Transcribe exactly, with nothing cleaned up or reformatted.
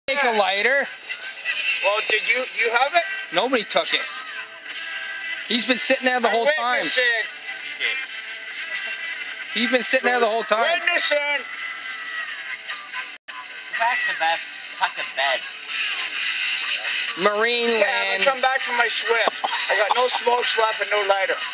Take a lighter. Well, did you you have it? Nobody took it. He's been sitting there the whole time. Witnessing. He's been sitting there the whole time. Witnessing. Back to bed. Fucking bed. Marine Okay, I'm land. gonna come back from my swim. I got no smokes left and no lighter.